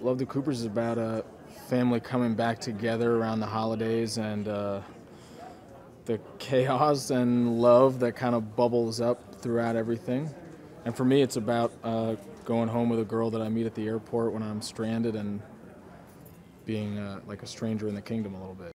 Love the Coopers is about a family coming back together around the holidays and the chaos and love that kind of bubbles up throughout everything. And for me, it's about going home with a girl that I meet at the airport when I'm stranded and being like a stranger in the kingdom a little bit.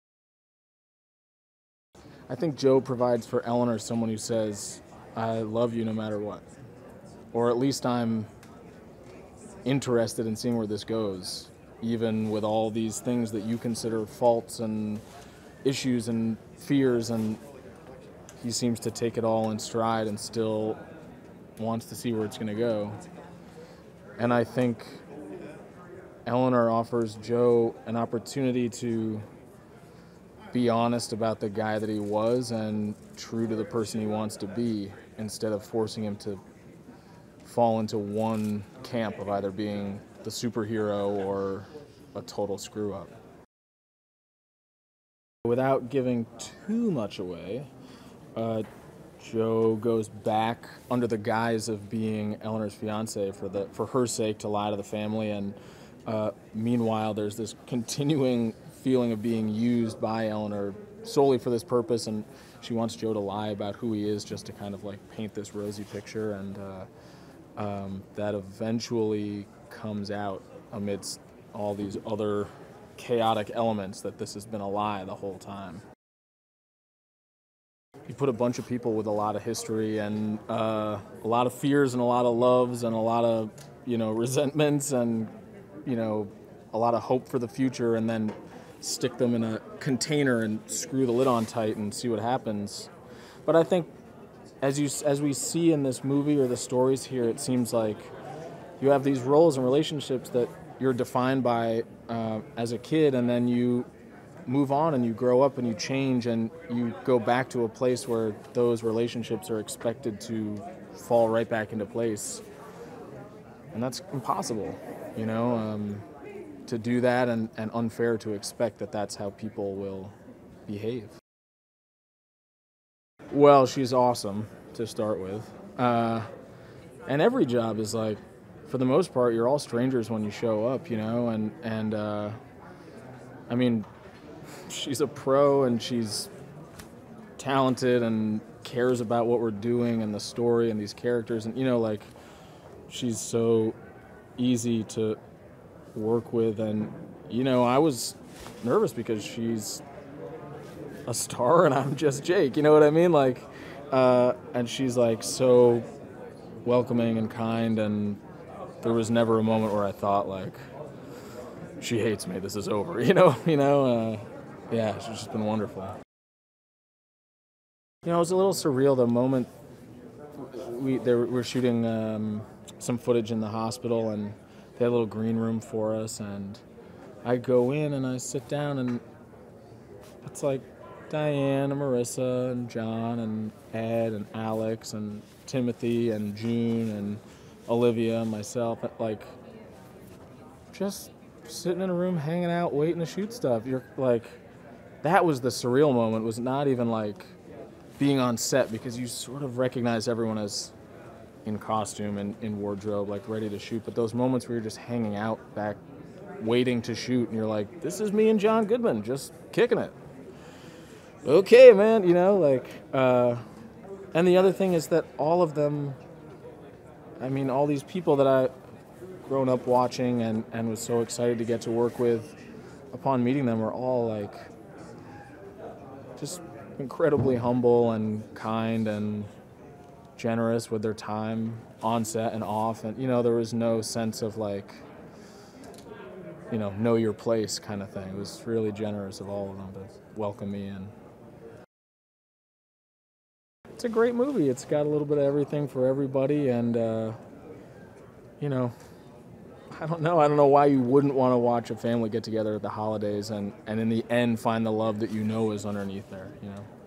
I think Joe provides for Eleanor someone who says, I love you no matter what. Or at least I'm interested in seeing where this goes, even with all these things that you consider faults and issues and fears, and he seems to take it all in stride and still wants to see where it's going to go. And I think Eleanor offers Joe an opportunity to be honest about the guy that he was and true to the person he wants to be, instead of forcing him to fall into one camp of either being the superhero or a total screw-up. Without giving too much away, Joe goes back under the guise of being Eleanor's fiance for her sake, to lie to the family, and meanwhile there's this continuing feeling of being used by Eleanor solely for this purpose, and she wants Joe to lie about who he is just to kind of like paint this rosy picture, and that eventually comes out amidst all these other chaotic elements that this has been a lie the whole time. You put a bunch of people with a lot of history and a lot of fears and a lot of loves and a lot of, resentments and, a lot of hope for the future, and then stick them in a container and screw the lid on tight and see what happens. But I think as we see in this movie or the stories here, it seems like you have these roles and relationships that you're defined by as a kid, and then you move on and you grow up and you change and you go back to a place where those relationships are expected to fall right back into place. And that's impossible, to do that, and unfair to expect that that's how people will behave. Well, she's awesome to start with. And every job is like, for the most part, you're all strangers when you show up, and I mean, she's a pro and she's talented and cares about what we're doing and the story and these characters, and she's so easy to work with, and I was nervous because she's a star and I'm just Jake, you know what I mean? And she's so welcoming and kind, and there was never a moment where I thought she hates me, this is over, yeah, she's just been wonderful. It was a little surreal the moment we're shooting some footage in the hospital, and they had a little green room for us, and I go in and I sit down, and it's like Diane and Marisa and John and Ed and Alex and Timothy and June and Olivia and myself, just sitting in a room hanging out waiting to shoot stuff. You're that was the surreal moment, was not even being on set, because you sort of recognize everyone as in costume and in wardrobe, ready to shoot. But those moments where you're just hanging out back, waiting to shoot, and you're like, this is me and John Goodman just kicking it. Okay, man, and the other thing is that all of them, all these people that I've grown up watching and was so excited to get to work with, upon meeting them, are all just incredibly humble and kind and generous with their time on set and off, and there was no sense of know your place kind of thing. It was really generous of all of them to welcome me in. It's a great movie. It's got a little bit of everything for everybody, and I don't know why you wouldn't want to watch a family get together at the holidays and in the end find the love that is underneath there,